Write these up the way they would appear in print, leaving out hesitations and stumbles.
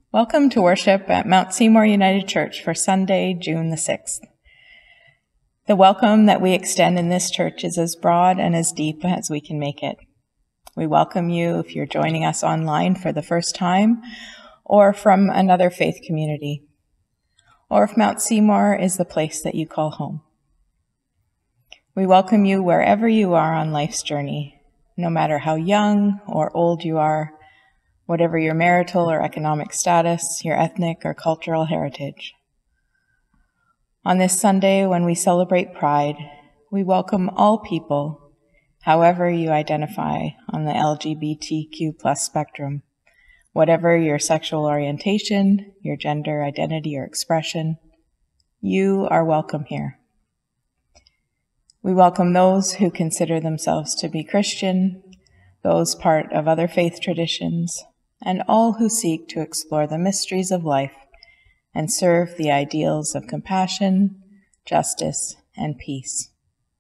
Welcome to worship at Mount Seymour United Church for Sunday, June the 6th. The welcome that we extend in this church is as broad and as deep as we can make it. We welcome you if you're joining us online for the first time or from another faith community, or if Mount Seymour is the place that you call home. We welcome you wherever you are on life's journey, no matter how young or old you are, whatever your marital or economic status, your ethnic or cultural heritage. On this Sunday, when we celebrate Pride, we welcome all people, however you identify on the LGBTQ+ spectrum, whatever your sexual orientation, your gender identity or expression, you are welcome here. We welcome those who consider themselves to be Christian, those part of other faith traditions, and all who seek to explore the mysteries of life and serve the ideals of compassion, justice, and peace.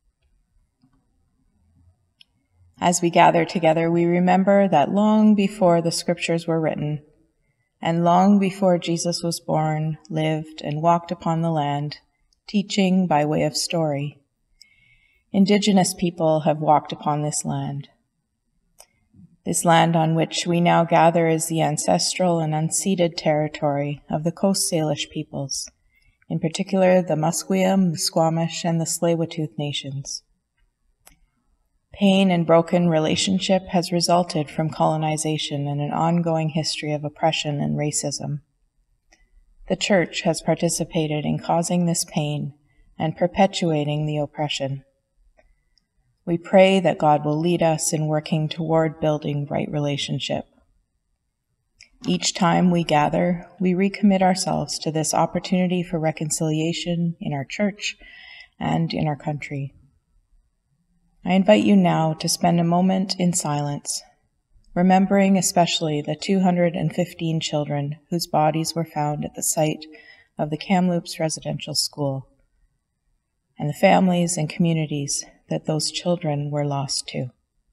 As we gather together, we remember that long before the scriptures were written, and long before Jesus was born, lived, and walked upon the land, teaching by way of story, Indigenous people have walked upon this land. This land on which we now gather is the ancestral and unceded territory of the Coast Salish peoples, in particular the Musqueam, the Squamish, and the Tsleil-Waututh nations. Pain and broken relationship has resulted from colonization and an ongoing history of oppression and racism. The Church has participated in causing this pain and perpetuating the oppression. We pray that God will lead us in working toward building right relationship. Each time we gather, we recommit ourselves to this opportunity for reconciliation in our church and in our country. I invite you now to spend a moment in silence, remembering especially the 215 children whose bodies were found at the site of the Kamloops Residential School, and the families and communities that those children were lost to.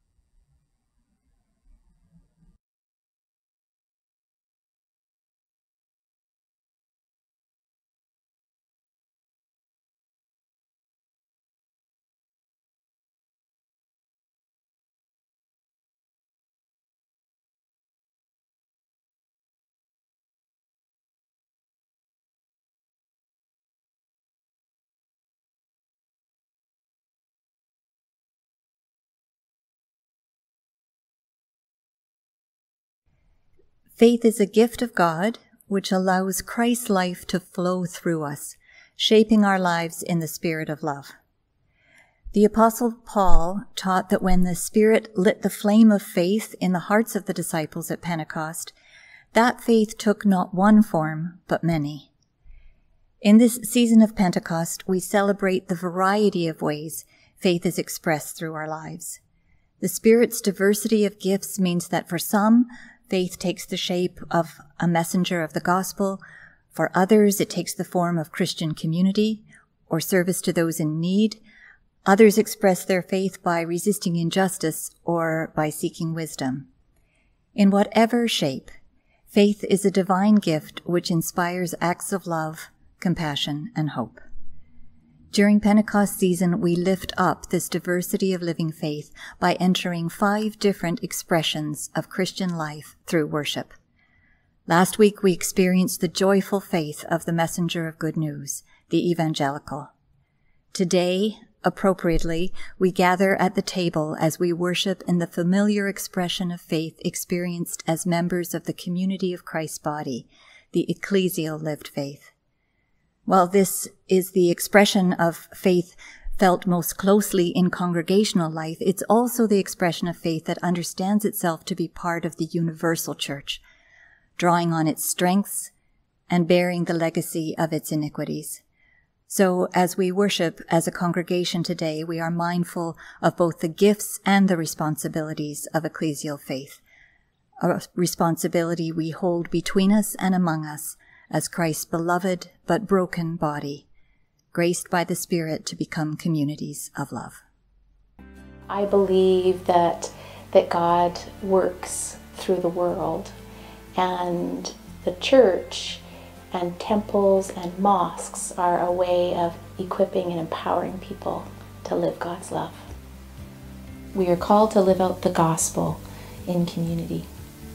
Faith is a gift of God which allows Christ's life to flow through us, shaping our lives in the spirit of love. The Apostle Paul taught that when the Spirit lit the flame of faith in the hearts of the disciples at Pentecost, that faith took not one form, but many. In this season of Pentecost, we celebrate the variety of ways faith is expressed through our lives. The Spirit's diversity of gifts means that for some, faith takes the shape of a messenger of the gospel. For others, it takes the form of Christian community or service to those in need. Others express their faith by resisting injustice or by seeking wisdom. In whatever shape, faith is a divine gift which inspires acts of love, compassion, and hope. During Pentecost season, we lift up this diversity of living faith by entering 5 different expressions of Christian life through worship. Last week, we experienced the joyful faith of the messenger of good news, the evangelical. Today, appropriately, we gather at the table as we worship in the familiar expression of faith experienced as members of the community of Christ's body, the ecclesial lived faith. While this is the expression of faith felt most closely in congregational life, it's also the expression of faith that understands itself to be part of the universal church, drawing on its strengths and bearing the legacy of its iniquities. So as we worship as a congregation today, we are mindful of both the gifts and the responsibilities of ecclesial faith, a responsibility we hold between us and among us, as Christ's beloved but broken body, graced by the Spirit to become communities of love. I believe that God works through the world, and the church and temples and mosques are a way of equipping and empowering people to live God's love. We are called to live out the gospel in community.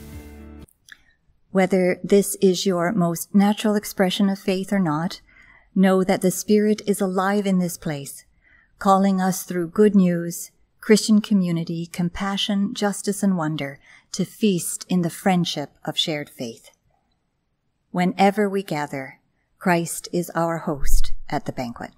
Whether this is your most natural expression of faith or not, know that the Spirit is alive in this place, calling us through good news, Christian community, compassion, justice, and wonder to feast in the friendship of shared faith. Whenever we gather, Christ is our host at the banquet.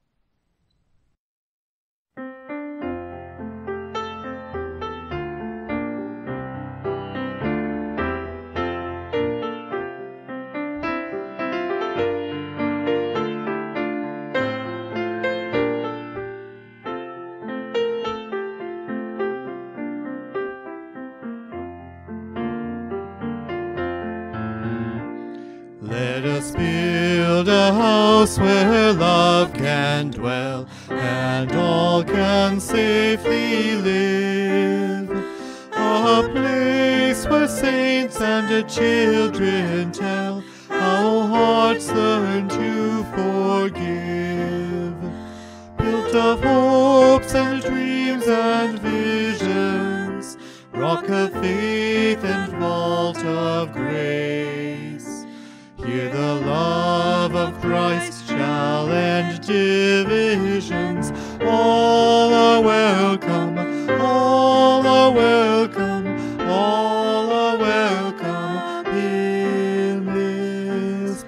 Let us build a house where love can dwell and all can safely live. A place where saints and children tell how hearts learn to forgive. Built of hopes and dreams and visions, rock of faith and vault of grace. Here the love of Christ shall end divisions. All are welcome, all are welcome, all are welcome in this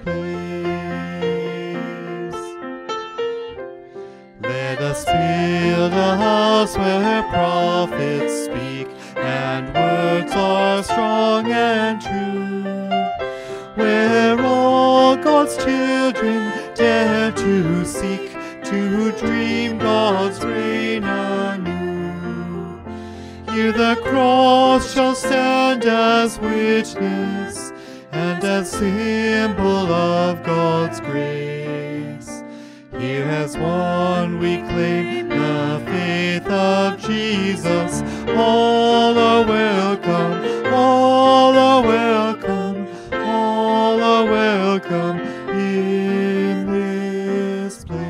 place. Let us build a house where prophets speak and words are strong and true, where all God's children dare to seek to dream God's reign anew. Here the cross shall stand as witness and as symbol of God's grace. Here as one we claim the faith of Jesus. All are welcome, all are welcome, all are welcome in this place.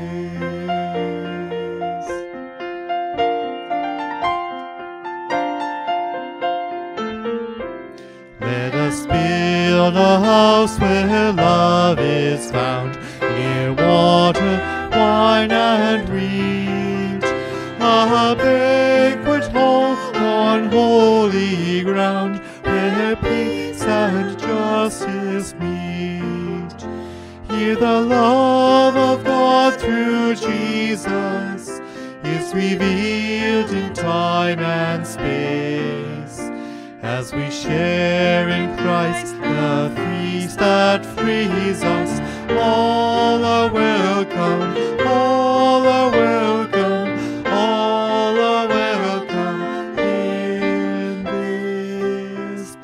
Let us build a house where love is found, near water, wine, and wheat, a banquet hall on holy ground, where peace and justice meet. Here the love of God through Jesus is revealed in time and space, as we share in Christ the feast that frees us. All are welcome, all are welcome, all are welcome in this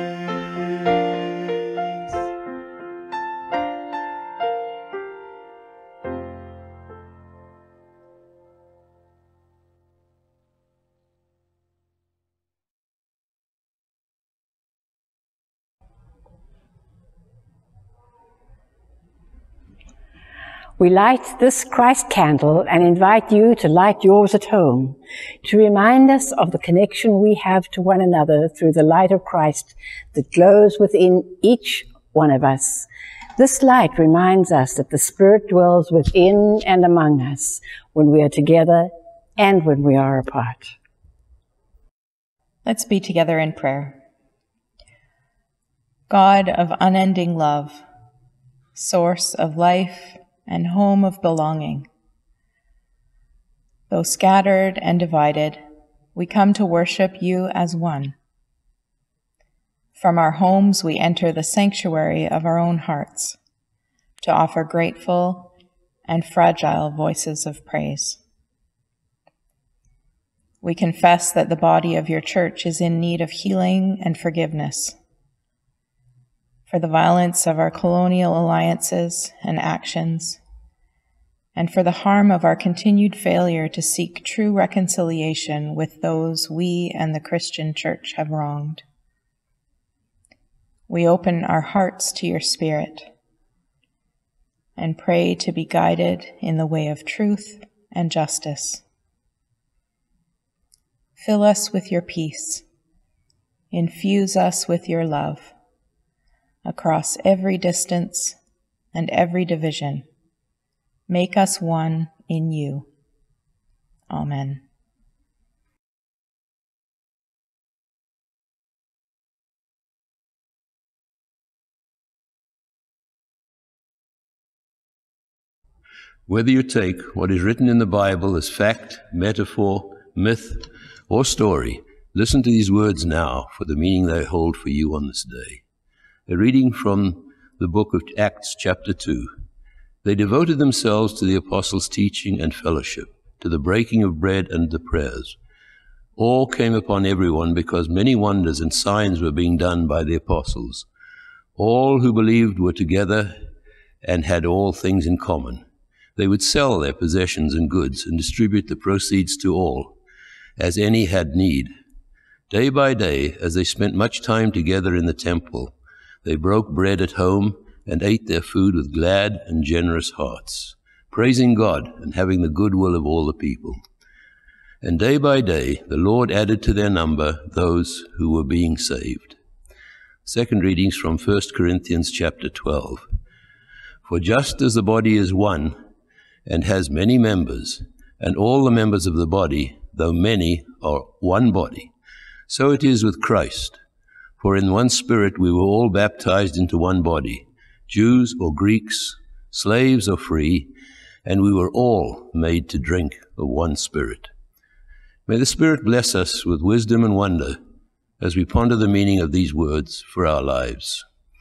place. We light this Christ candle and invite you to light yours at home, to remind us of the connection we have to one another through the light of Christ that glows within each one of us. This light reminds us that the Spirit dwells within and among us when we are together and when we are apart. Let's be together in prayer. God of unending love, source of life and home of belonging, though scattered and divided, we come to worship you as one. From our homes we enter the sanctuary of our own hearts to offer grateful and fragile voices of praise. We confess that the body of your church is in need of healing and forgiveness, for the violence of our colonial alliances and actions, and for the harm of our continued failure to seek true reconciliation with those we and the Christian church have wronged. We open our hearts to your Spirit and pray to be guided in the way of truth and justice. Fill us with your peace. Infuse us with your love across every distance and every division. Make us one in you. Amen. Whether you take what is written in the Bible as fact, metaphor, myth, or story, listen to these words now for the meaning they hold for you on this day. A reading from the book of Acts, chapter 2. They devoted themselves to the apostles' teaching and fellowship, to the breaking of bread and the prayers. Awe came upon everyone because many wonders and signs were being done by the apostles. All who believed were together and had all things in common. They would sell their possessions and goods and distribute the proceeds to all, as any had need. Day by day, as they spent much time together in the temple, they broke bread at home and ate their food with glad and generous hearts, praising God and having the goodwill of all the people. And day by day, the Lord added to their number those who were being saved. Second readings from 1 Corinthians chapter 12. For just as the body is one, and has many members, and all the members of the body, though many, are one body. So it is with Christ. For in one Spirit we were all baptized into one body, Jews or Greeks, slaves or free, and we were all made to drink of one Spirit. May the Spirit bless us with wisdom and wonder as we ponder the meaning of these words for our lives.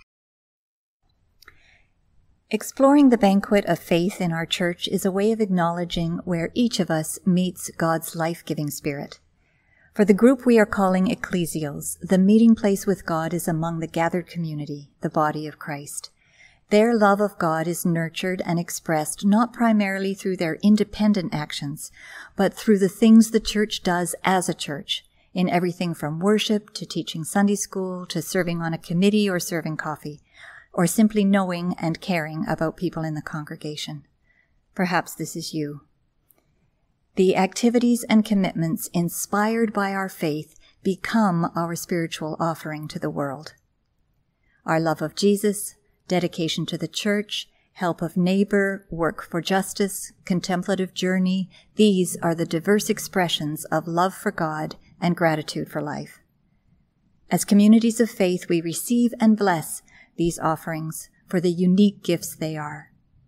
Exploring the banquet of faith in our church is a way of acknowledging where each of us meets God's life-giving Spirit. For the group we are calling ecclesials, the meeting place with God is among the gathered community, the body of Christ. Their love of God is nurtured and expressed not primarily through their independent actions, but through the things the church does as a church, in everything from worship to teaching Sunday school to serving on a committee or serving coffee, or simply knowing and caring about people in the congregation. Perhaps this is you. The activities and commitments inspired by our faith become our spiritual offering to the world. Our love of Jesus, dedication to the church, help of neighbor, work for justice, contemplative journey, these are the diverse expressions of love for God and gratitude for life. As communities of faith, we receive and bless these offerings for the unique gifts they are.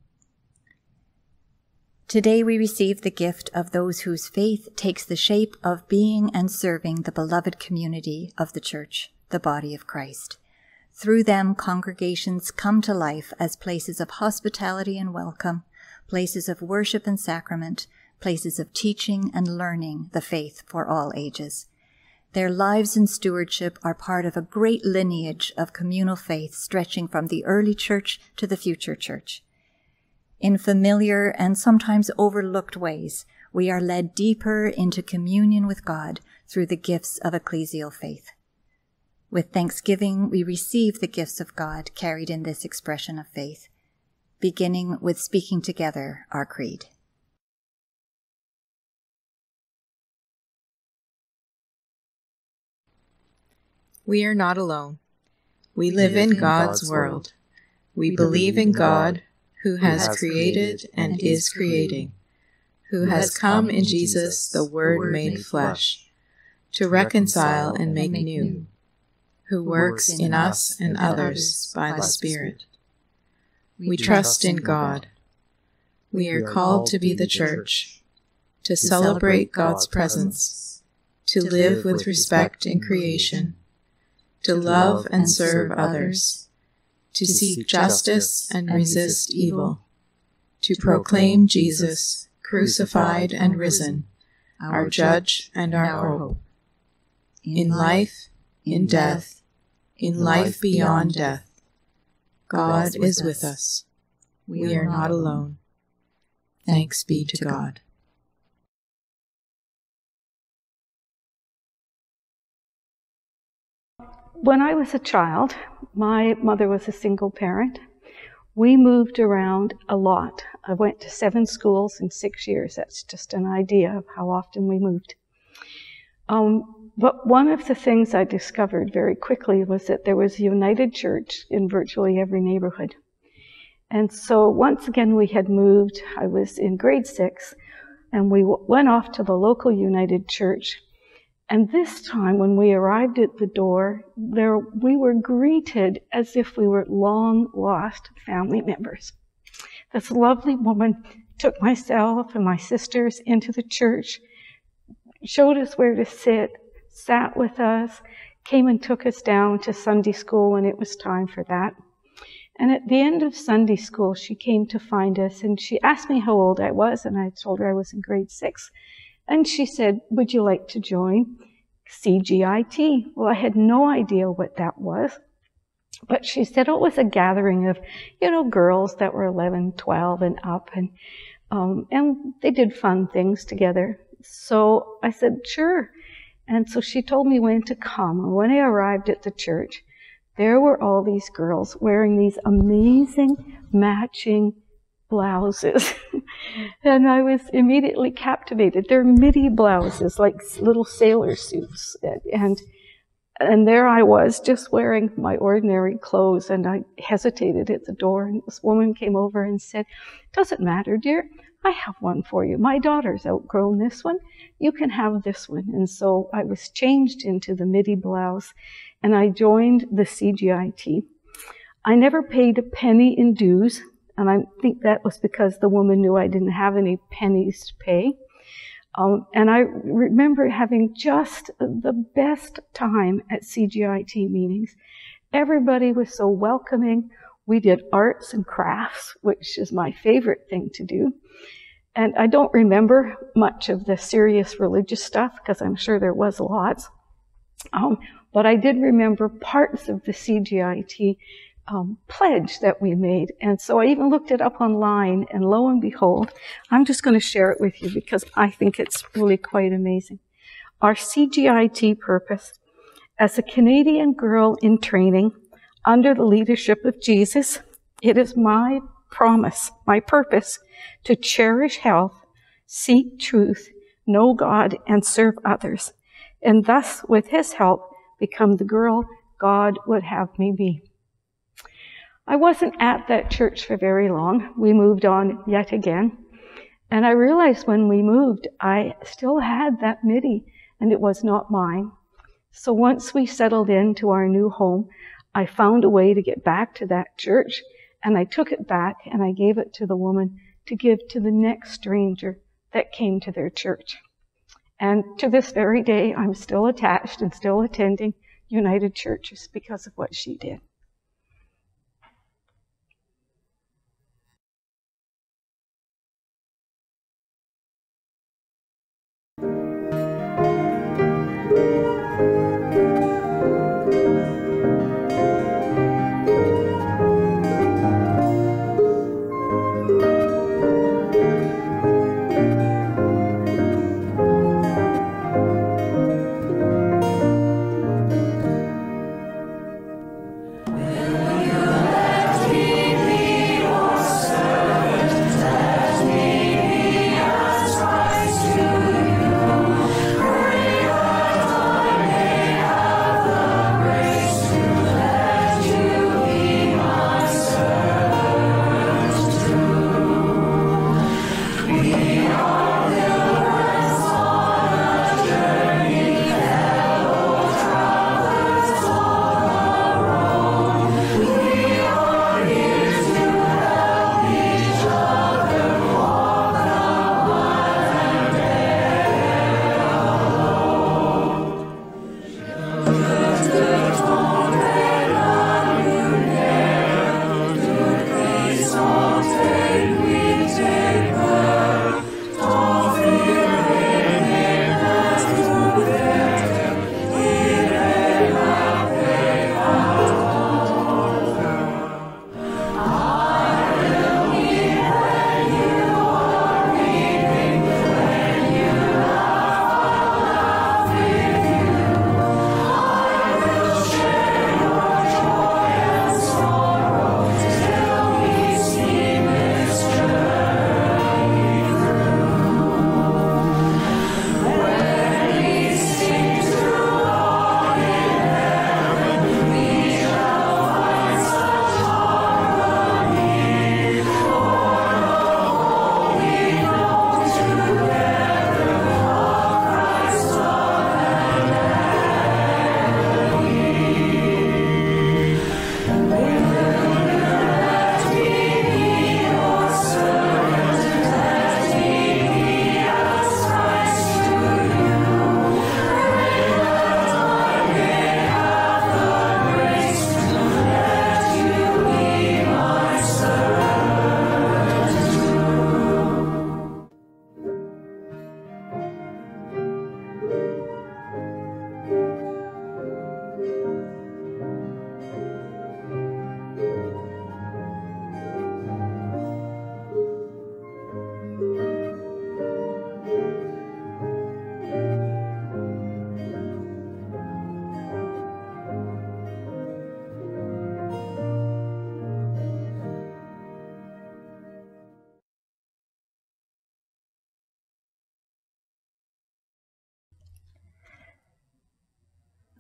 Today we receive the gift of those whose faith takes the shape of being and serving the beloved community of the church, the body of Christ. Through them, congregations come to life as places of hospitality and welcome, places of worship and sacrament, places of teaching and learning the faith for all ages. Their lives and stewardship are part of a great lineage of communal faith stretching from the early church to the future church. In familiar and sometimes overlooked ways, we are led deeper into communion with God through the gifts of ecclesial faith. With thanksgiving, we receive the gifts of God carried in this expression of faith, beginning with speaking together our creed. We are not alone. We live in God's world. We believe in God, who has created and is creating, who has come in Jesus, the Word made flesh, to reconcile and make new, who works in us and others by the Spirit. We trust in God. We are called to be the church, to celebrate God's presence, to live with respect in creation, to love and serve others, to seek justice and resist evil, to proclaim Jesus, crucified and risen, our judge and our hope. In life, in death, in life beyond death, God is with us. We are not alone. Thanks be to God. When I was a child, my mother was a single parent. We moved around a lot. I went to 7 schools in 6 years. That's just an idea of how often we moved. But one of the things I discovered very quickly was that there was a United Church in virtually every neighborhood. And so once again we had moved. I was in grade 6, and we went off to the local United Church. And this time when we arrived at the door, we were greeted as if we were long-lost family members. This lovely woman took myself and my sisters into the church, showed us where to sit, sat with us, came and took us down to Sunday school when it was time for that. And at the end of Sunday school, she came to find us, and she asked me how old I was, and I told her I was in grade 6. And she said, "Would you like to join CGIT?" Well, I had no idea what that was. But she said it was a gathering of, girls that were 11, 12 and up, and they did fun things together. So I said, sure. And so she told me when to come. And when I arrived at the church, there were all these girls wearing these amazing matching blouses. And I was immediately captivated. They're midi blouses, like little sailor suits. And there I was, just wearing my ordinary clothes, and I hesitated at the door, and this woman came over and said, "Doesn't matter, dear. I have one for you. My daughter's outgrown this one. You can have this one." And so I was changed into the midi blouse, and I joined the CGIT. I never paid a penny in dues, and I think that was because the woman knew I didn't have any pennies to pay. And I remember having just the best time at CGIT meetings. Everybody was so welcoming. We did arts and crafts, which is my favorite thing to do. And I don't remember much of the serious religious stuff, because I'm sure there was lots. But I did remember parts of the CGIT pledge that we made. And so I even looked it up online, and lo and behold, I'm just going to share it with you because I think it's really quite amazing. Our CGIT purpose: as a Canadian girl in training under the leadership of Jesus, it is my promise, my purpose, to cherish health, seek truth, know God, and serve others, and thus, with His help, become the girl God would have me be. I wasn't at that church for very long. We moved on yet again. And I realized when we moved, I still had that midi, and it was not mine. So once we settled into our new home, I found a way to get back to that church, and I took it back and I gave it to the woman to give to the next stranger that came to their church. And to this very day, I'm still attached and still attending United Churches because of what she did.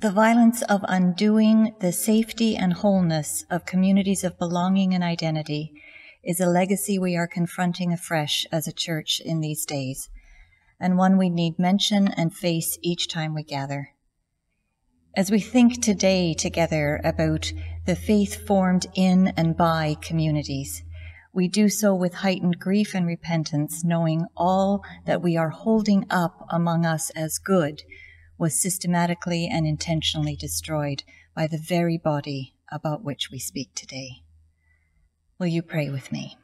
The violence of undoing the safety and wholeness of communities of belonging and identity is a legacy we are confronting afresh as a church in these days, and one we need mention and face each time we gather. As we think today together about the faith formed in and by communities, we do so with heightened grief and repentance, knowing all that we are holding up among us as good was systematically and intentionally destroyed by the very body about which we speak today. Will you pray with me?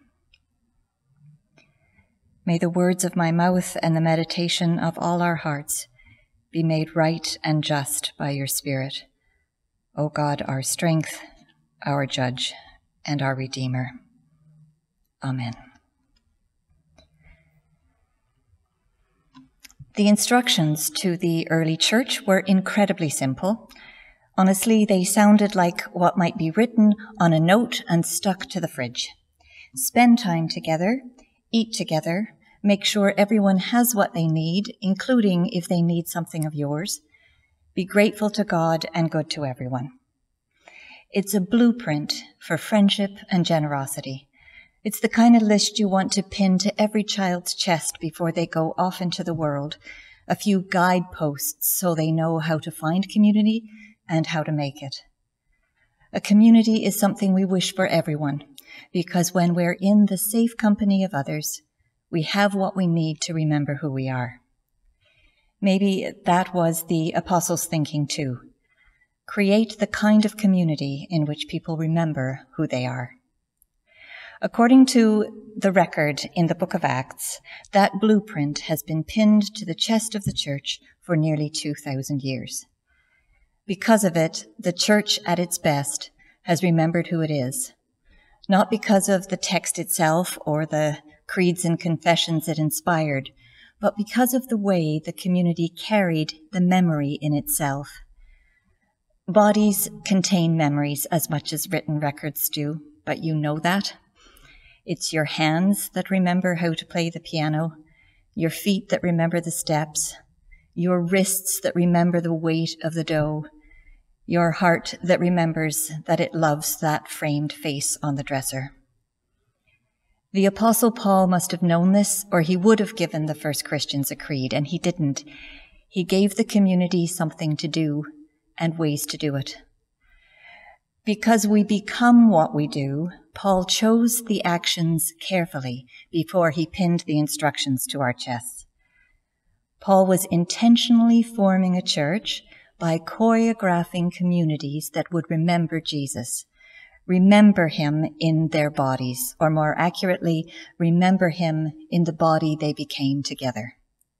May the words of my mouth and the meditation of all our hearts be made right and just by your Spirit, O God, our strength, our judge, and our Redeemer. Amen. The instructions to the early church were incredibly simple. Honestly, they sounded like what might be written on a note and stuck to the fridge. Spend time together, eat together, make sure everyone has what they need, including if they need something of yours. Be grateful to God and good to everyone. It's a blueprint for friendship and generosity. It's the kind of list you want to pin to every child's chest before they go off into the world, a few guideposts so they know how to find community and how to make it. A community is something we wish for everyone, because when we're in the safe company of others, we have what we need to remember who we are. Maybe that was the apostles' thinking too. Create the kind of community in which people remember who they are. According to the record in the book of Acts, that blueprint has been pinned to the chest of the church for nearly 2,000 years. Because of it, the church at its best has remembered who it is, not because of the text itself or the creeds and confessions it inspired, but because of the way the community carried the memory in itself. Bodies contain memories as much as written records do, but you know that. It's your hands that remember how to play the piano, your feet that remember the steps, your wrists that remember the weight of the dough, your heart that remembers that it loves that framed face on the dresser. The Apostle Paul must have known this, or he would have given the first Christians a creed, and he didn't. He gave the community something to do and ways to do it. Because we become what we do, Paul chose the actions carefully before he pinned the instructions to our chests. Paul was intentionally forming a church by choreographing communities that would remember Jesus, remember him in their bodies, or more accurately, remember him in the body they became together.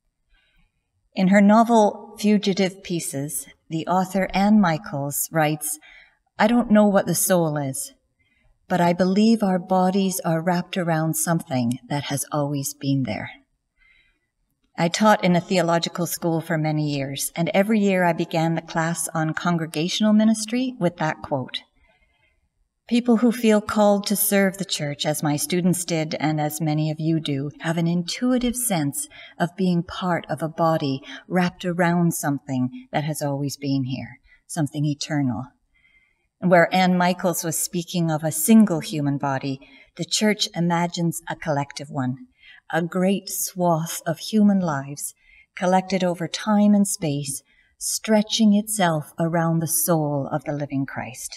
In her novel Fugitive Pieces, the author Anne Michaels writes, "I don't know what the soul is, but I believe our bodies are wrapped around something that has always been there." I taught in a theological school for many years, and every year I began the class on congregational ministry with that quote. People who feel called to serve the church, as my students did and as many of you do, have an intuitive sense of being part of a body wrapped around something that has always been here, something eternal. And where Anne Michaels was speaking of a single human body, the church imagines a collective one, a great swath of human lives collected over time and space, stretching itself around the soul of the living Christ.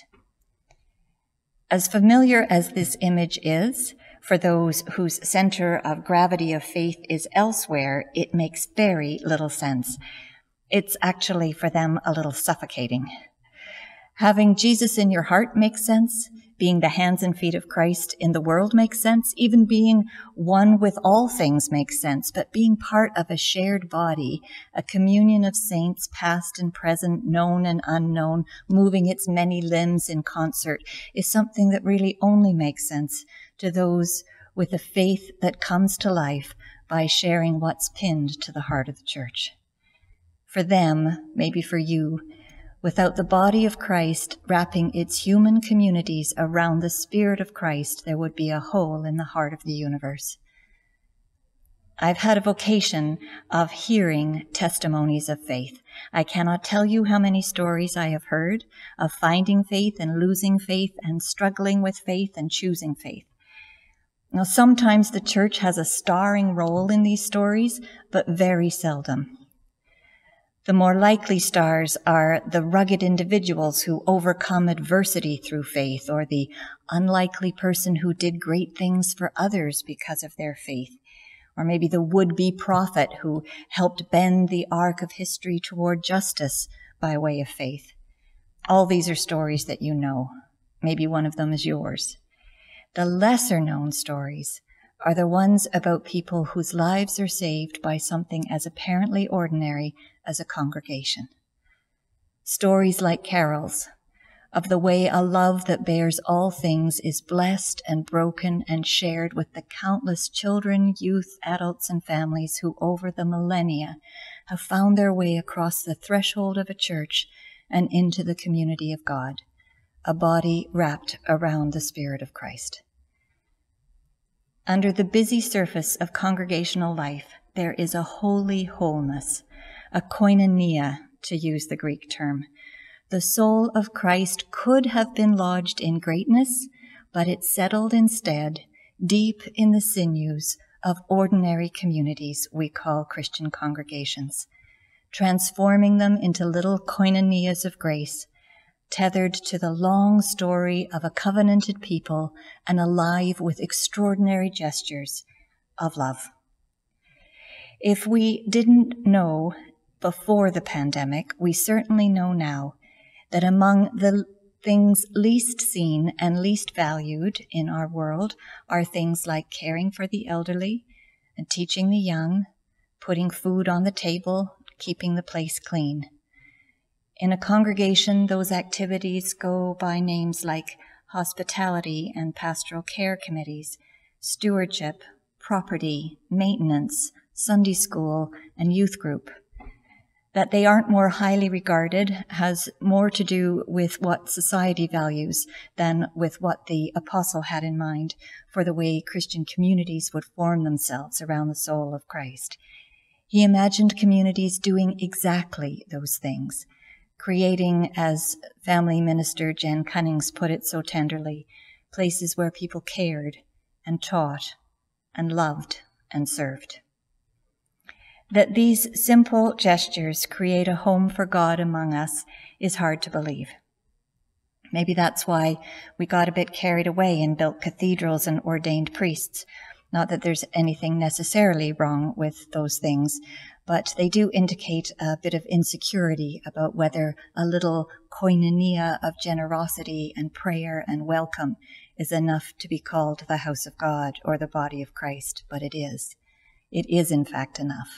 As familiar as this image is, for those whose center of gravity of faith is elsewhere, it makes very little sense. It's actually for them a little suffocating. Having Jesus in your heart makes sense. Being the hands and feet of Christ in the world makes sense. Even being one with all things makes sense. But being part of a shared body, a communion of saints, past and present, known and unknown, moving its many limbs in concert, is something that really only makes sense to those with a faith that comes to life by sharing what's pinned to the heart of the church. For them, maybe for you, without the body of Christ wrapping its human communities around the Spirit of Christ, there would be a hole in the heart of the universe. I've had a vocation of hearing testimonies of faith. I cannot tell you how many stories I have heard of finding faith and losing faith and struggling with faith and choosing faith. Now, sometimes the church has a starring role in these stories, but very seldom. The more likely stars are the rugged individuals who overcome adversity through faith, or the unlikely person who did great things for others because of their faith, or maybe the would-be prophet who helped bend the arc of history toward justice by way of faith. All these are stories that you know. Maybe one of them is yours. The lesser-known stories are the ones about people whose lives are saved by something as apparently ordinary as a congregation. Stories like Carol's, of the way a love that bears all things is blessed and broken and shared with the countless children, youth, adults, and families who over the millennia have found their way across the threshold of a church and into the community of God, a body wrapped around the Spirit of Christ. Under the busy surface of congregational life, there is a holy wholeness, a koinonia, to use the Greek term. The soul of Christ could have been lodged in greatness, but it settled instead deep in the sinews of ordinary communities we call Christian congregations, transforming them into little koinonias of grace, tethered to the long story of a covenanted people and alive with extraordinary gestures of love. If we didn't know before the pandemic, we certainly know now that among the things least seen and least valued in our world are things like caring for the elderly and teaching the young, putting food on the table, keeping the place clean. In a congregation, those activities go by names like hospitality and pastoral care committees, stewardship, property, maintenance, Sunday school, and youth group. That they aren't more highly regarded has more to do with what society values than with what the apostle had in mind for the way Christian communities would form themselves around the soul of Christ. He imagined communities doing exactly those things, creating, as family minister Jen Cunnings put it so tenderly, places where people cared and taught and loved and served. That these simple gestures create a home for God among us is hard to believe. Maybe that's why we got a bit carried away and built cathedrals and ordained priests. Not that there's anything necessarily wrong with those things, but they do indicate a bit of insecurity about whether a little koinonia of generosity and prayer and welcome is enough to be called the house of God or the body of Christ, but it is. It is, in fact, enough.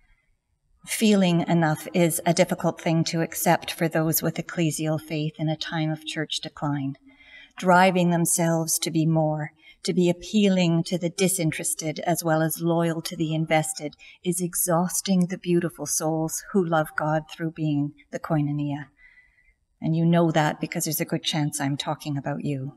Feeling enough is a difficult thing to accept for those with ecclesial faith in a time of church decline, driving themselves to be more, to be appealing to the disinterested as well as loyal to the invested, is exhausting the beautiful souls who love God through being the koinonia. And you know that because there's a good chance I'm talking about you.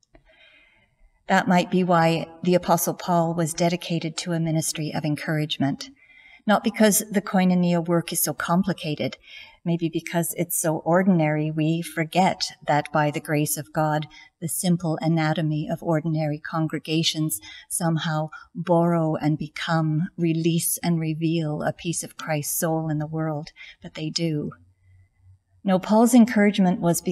That might be why the Apostle Paul was dedicated to a ministry of encouragement. Not because the koinonia work is so complicated, maybe because it's so ordinary we forget that by the grace of God, the simple anatomy of ordinary congregations somehow borrow and become, release and reveal a piece of Christ's soul in the world, but they do. No, Paul's encouragement was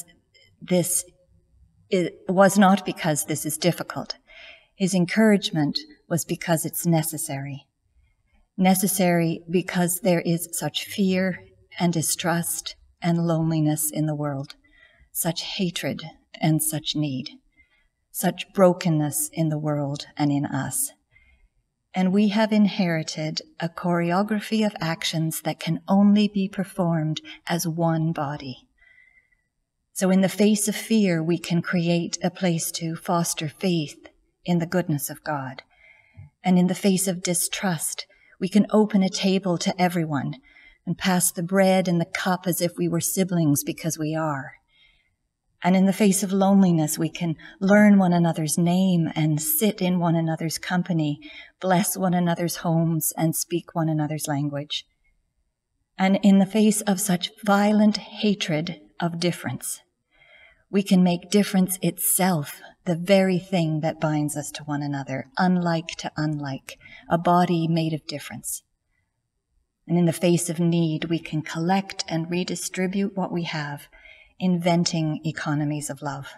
not because this is difficult. His encouragement was because it's necessary. Necessary because there is such fear and distrust and loneliness in the world, such hatred and such need, such brokenness in the world and in us. And we have inherited a choreography of actions that can only be performed as one body. So in the face of fear, we can create a place to foster faith in the goodness of God. And in the face of distrust, we can open a table to everyone and pass the bread and the cup as if we were siblings, because we are. And in the face of loneliness, we can learn one another's name and sit in one another's company, bless one another's homes and speak one another's language. And in the face of such violent hatred of difference, we can make difference itself the very thing that binds us to one another, unlike to unlike, a body made of difference. And in the face of need, we can collect and redistribute what we have, inventing economies of love.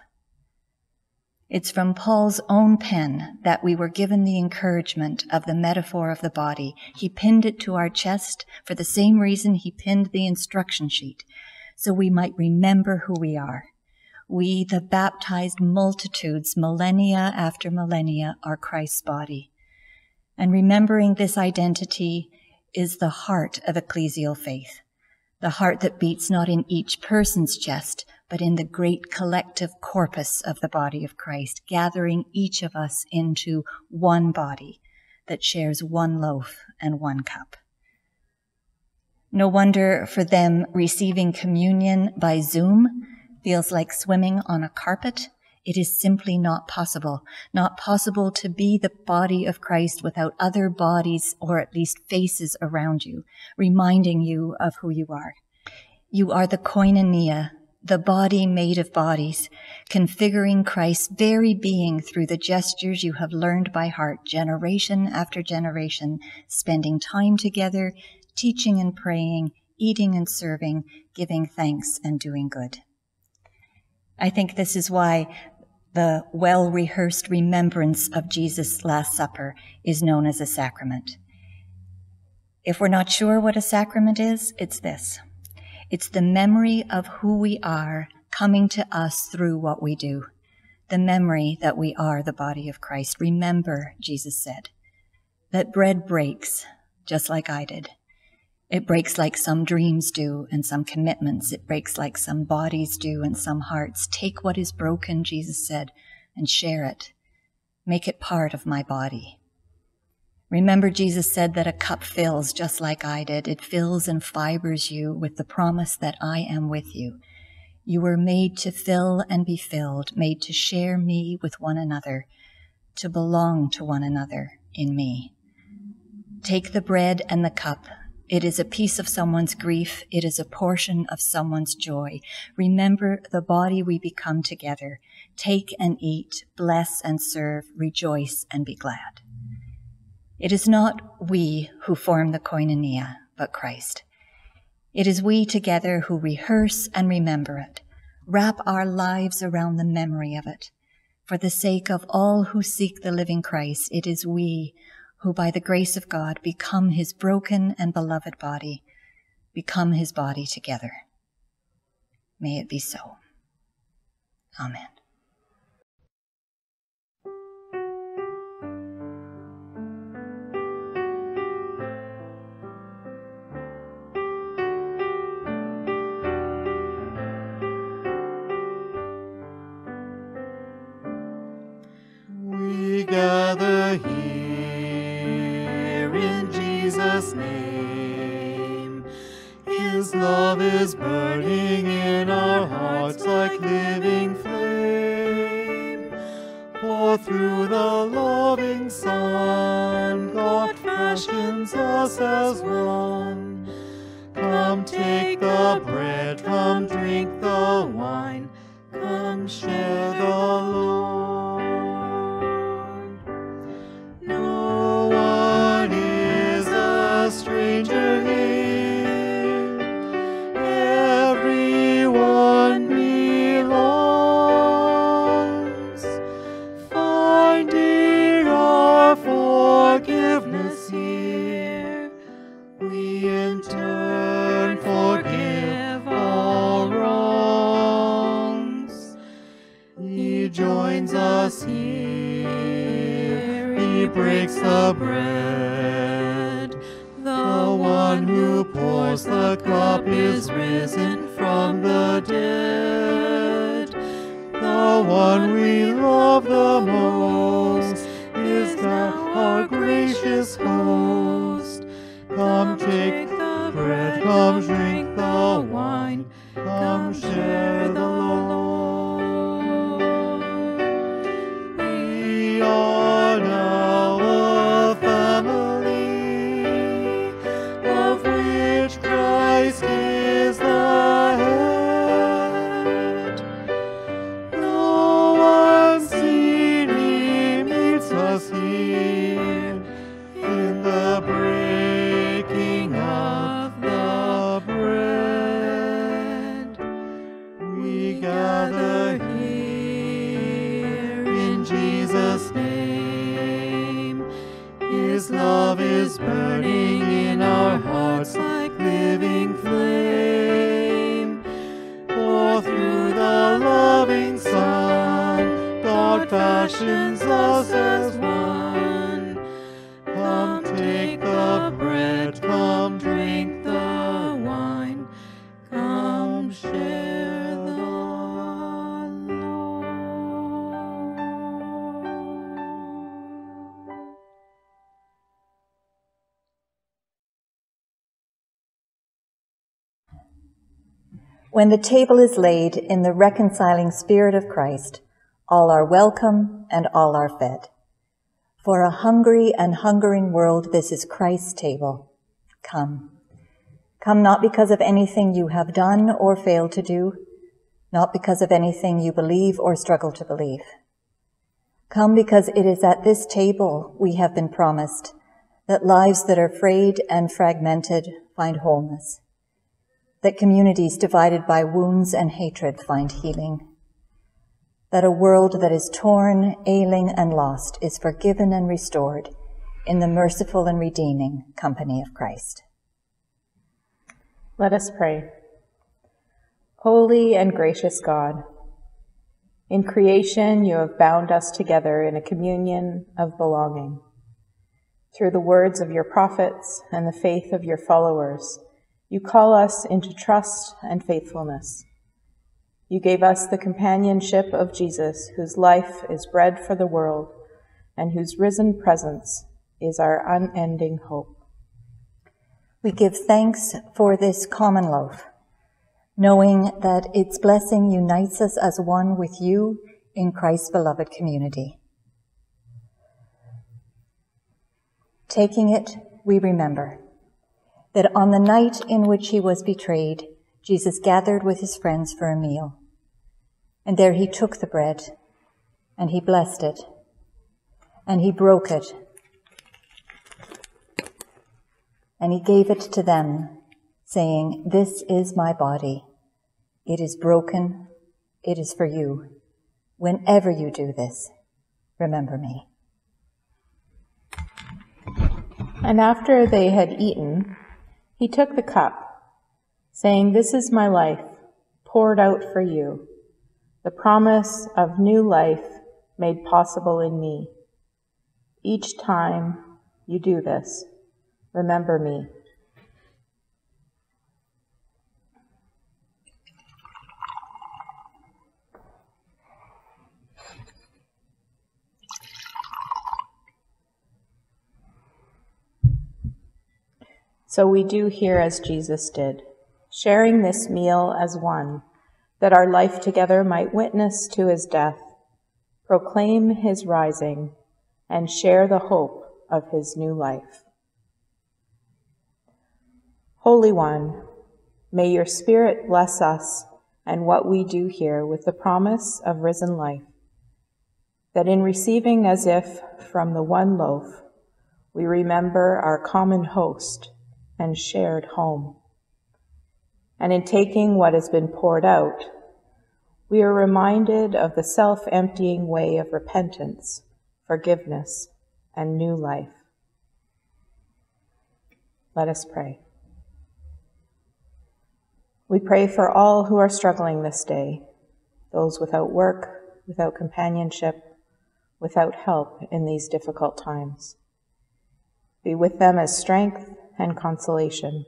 It's from Paul's own pen that we were given the encouragement of the metaphor of the body. He pinned it to our chest for the same reason he pinned the instruction sheet, so we might remember who we are. We, the baptized multitudes, millennia after millennia, are Christ's body. And remembering this identity is the heart of ecclesial faith, the heart that beats not in each person's chest, but in the great collective corpus of the body of Christ, gathering each of us into one body that shares one loaf and one cup. No wonder for them receiving communion by Zoom feels like swimming on a carpet. It is simply not possible to be the body of Christ without other bodies or at least faces around you, reminding you of who you are. You are the koinonia, the body made of bodies, configuring Christ's very being through the gestures you have learned by heart, generation after generation, spending time together, teaching and praying, eating and serving, giving thanks and doing good. I think this is why the well-rehearsed remembrance of Jesus' Last Supper is known as a sacrament. If we're not sure what a sacrament is, it's this. It's the memory of who we are coming to us through what we do. The memory that we are the body of Christ. Remember, Jesus said, that bread breaks just like I did. It breaks like some dreams do and some commitments. It breaks like some bodies do and some hearts. Take what is broken, Jesus said, and share it. Make it part of my body. Remember, Jesus said that a cup fills just like I did. It fills and fibers you with the promise that I am with you. You were made to fill and be filled, made to share me with one another, to belong to one another in me. Take the bread and the cup. It is a piece of someone's grief. It is a portion of someone's joy. Remember the body we become together. Take and eat, bless and serve, rejoice and be glad. It is not we who form the koinonia, but Christ. It is we together who rehearse and remember it, wrap our lives around the memory of it. For the sake of all who seek the living Christ, it is we who by the grace of God become his broken and beloved body, become his body together. May it be so. Amen. We gather here in Jesus' name. His love is burning in our hearts like living flame. For through the loving Son, God fashions us as one. Come take the bread, come drink the wine, come share the Lord. No one is a stranger here, everyone belongs, finding our forgiveness here. We in turn forgive all wrongs. He joins us here, he breaks the bread. The one who pours the cup is risen from the dead. The one we love the most is now our gracious host. Come take the bread, come drink the wine, come share the Lord. Jesus' name. His love is burning in our hearts like living flame. For through the loving Son, God fashions us as one. Come take the bread, come drink the wine, come share the Lord. When the table is laid in the reconciling spirit of Christ, all are welcome and all are fed. For a hungry and hungering world, this is Christ's table. Come. Come not because of anything you have done or failed to do, not because of anything you believe or struggle to believe. Come because it is at this table we have been promised that lives that are frayed and fragmented find wholeness, that communities divided by wounds and hatred find healing, that a world that is torn, ailing, and lost is forgiven and restored in the merciful and redeeming company of Christ. Let us pray. Holy and gracious God, in creation you have bound us together in a communion of belonging. Through the words of your prophets and the faith of your followers, you call us into trust and faithfulness. You gave us the companionship of Jesus, whose life is bread for the world, and whose risen presence is our unending hope. We give thanks for this common loaf, knowing that its blessing unites us as one with you in Christ's beloved community. Taking it, we remember that on the night in which he was betrayed, Jesus gathered with his friends for a meal. And there he took the bread, and he blessed it, and he broke it, and he gave it to them, saying, "This is my body. It is broken. It is for you. Whenever you do this, remember me." And after they had eaten, he took the cup, saying, "This is my life, poured out for you, the promise of new life made possible in me. Each time you do this, remember me." So we do here as Jesus did, sharing this meal as one, that our life together might witness to his death, proclaim his rising, and share the hope of his new life. Holy One, may your Spirit bless us and what we do here with the promise of risen life, that in receiving as if from the one loaf, we remember our common host and shared home. And in taking what has been poured out, we are reminded of the self-emptying way of repentance, forgiveness, and new life. Let us pray. We pray for all who are struggling this day, those without work, without companionship, without help in these difficult times. Be with them as strength and consolation.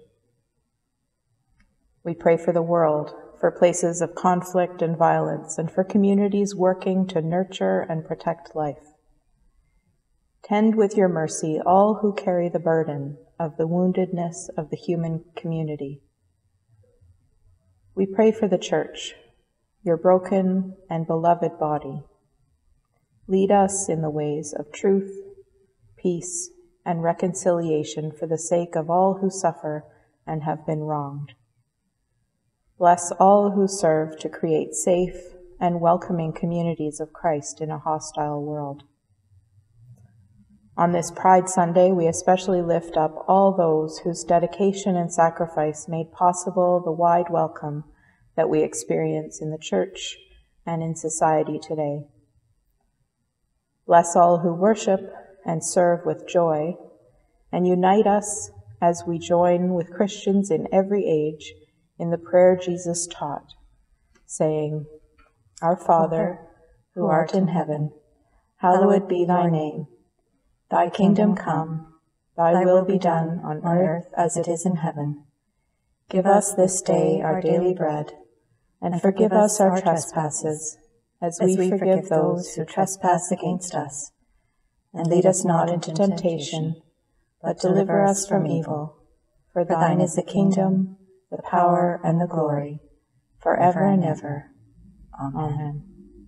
We pray for the world, for places of conflict and violence, and for communities working to nurture and protect life. Tend with your mercy all who carry the burden of the woundedness of the human community. We pray for the Church, your broken and beloved body. Lead us in the ways of truth, peace, and reconciliation for the sake of all who suffer and have been wronged. Bless all who serve to create safe and welcoming communities of Christ in a hostile world. On this Pride Sunday, we especially lift up all those whose dedication and sacrifice made possible the wide welcome that we experience in the Church and in society today. Bless all who worship and serve with joy, and unite us as we join with Christians in every age in the prayer Jesus taught, saying, Our Father, who art in heaven, hallowed be thy name. Thy kingdom come, thy will be done on earth as it is in heaven. Give us this day our daily bread, and forgive us our trespasses, as we forgive those who trespass against us. And lead us not into temptation, but deliver us from evil. For thine is the kingdom, the power, and the glory, forever and ever. Amen.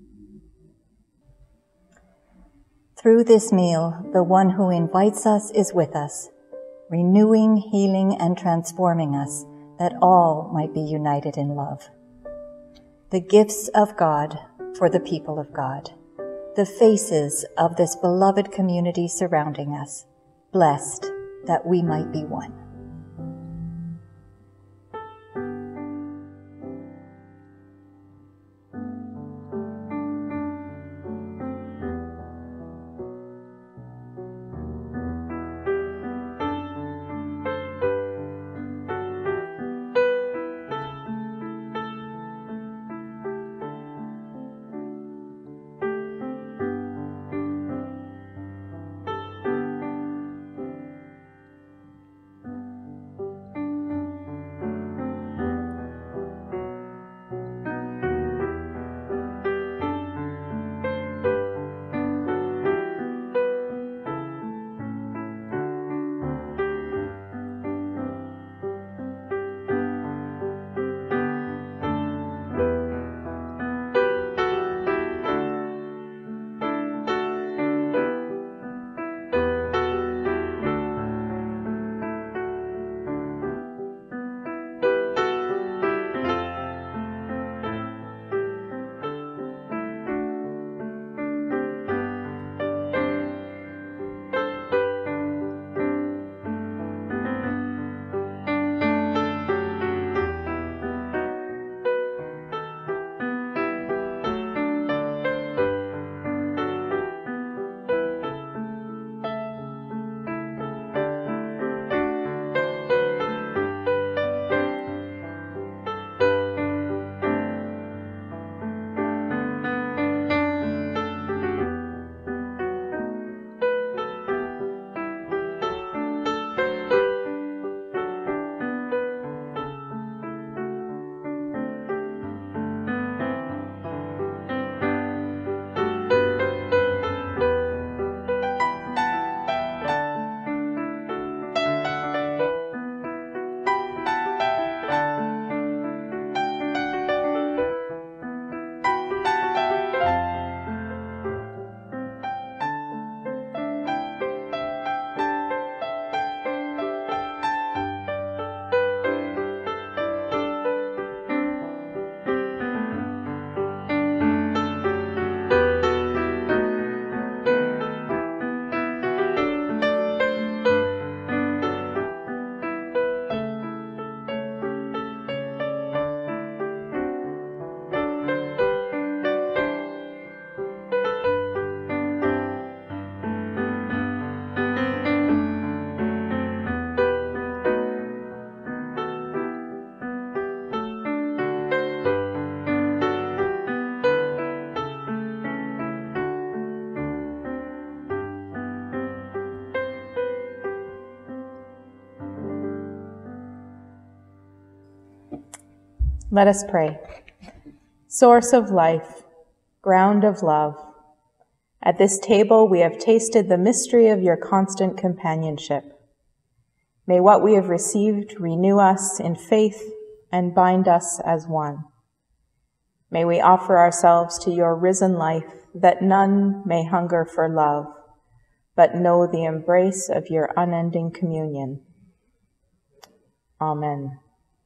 Through this meal, the one who invites us is with us, renewing, healing, and transforming us, that all might be united in love. The gifts of God for the people of God, the faces of this beloved community surrounding us, blessed that we might be one. Let us pray. Source of life, ground of love, at this table we have tasted the mystery of your constant companionship. May what we have received renew us in faith and bind us as one. May we offer ourselves to your risen life, that none may hunger for love, but know the embrace of your unending communion. Amen.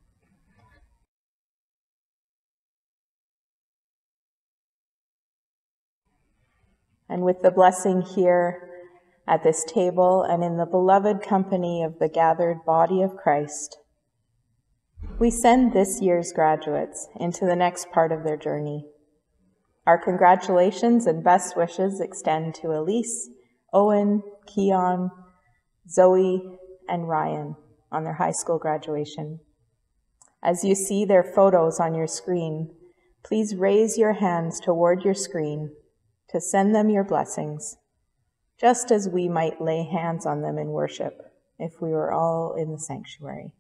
And with the blessing here at this table and in the beloved company of the gathered body of Christ, we send this year's graduates into the next part of their journey. Our congratulations and best wishes extend to Elise, Owen, Keon, Zoe, and Ryan on their high school graduation. As you see their photos on your screen, please raise your hands toward your screen to send them your blessings, just as we might lay hands on them in worship if we were all in the sanctuary.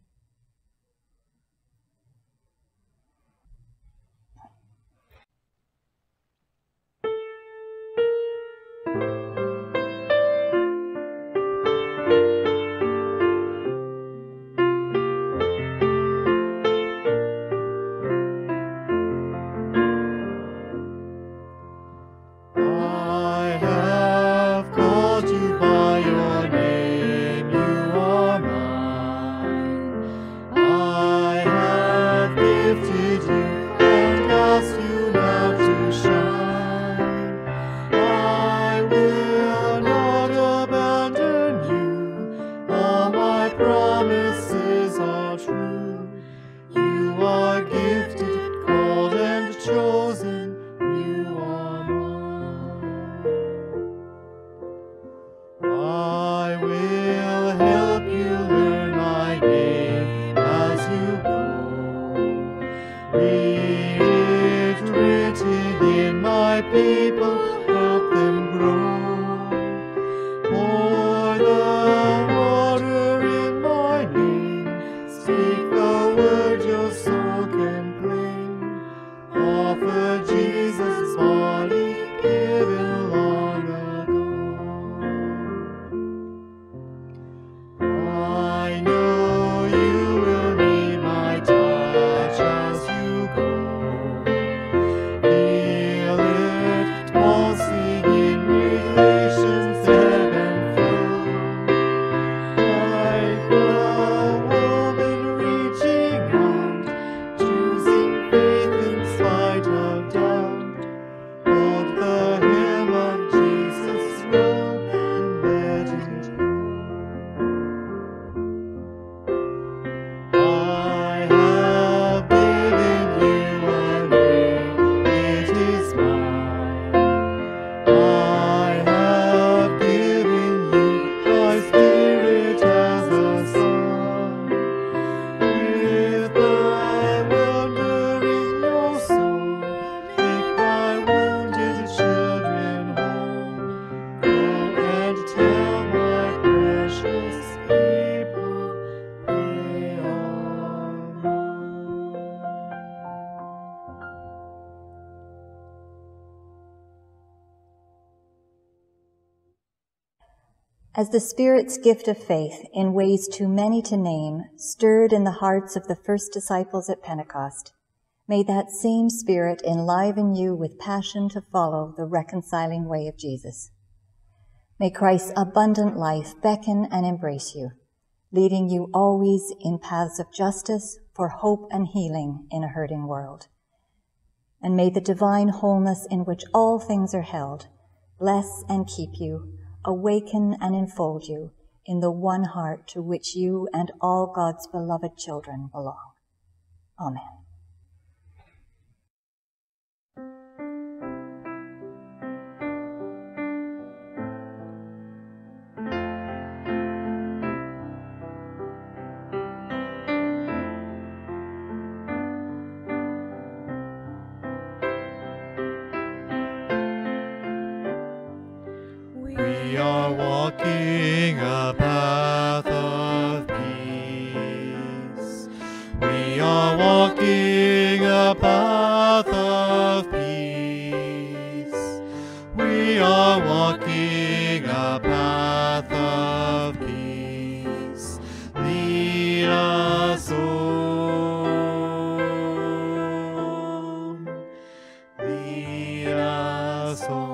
As the Spirit's gift of faith, in ways too many to name, stirred in the hearts of the first disciples at Pentecost, may that same Spirit enliven you with passion to follow the reconciling way of Jesus. May Christ's abundant life beckon and embrace you, leading you always in paths of justice for hope and healing in a hurting world. And may the divine wholeness in which all things are held bless and keep you, awaken and enfold you in the one heart to which you and all God's beloved children belong. Amen. We are walking a path of peace. We are walking a path of peace. We are walking a path of peace. Lead us home. Lead us home.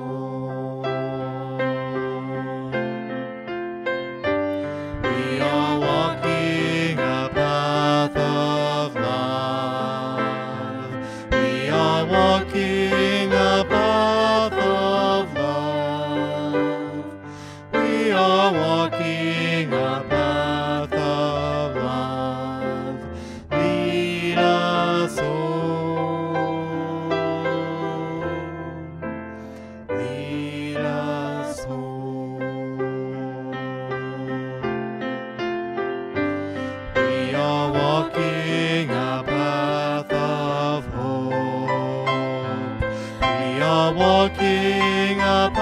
walking upon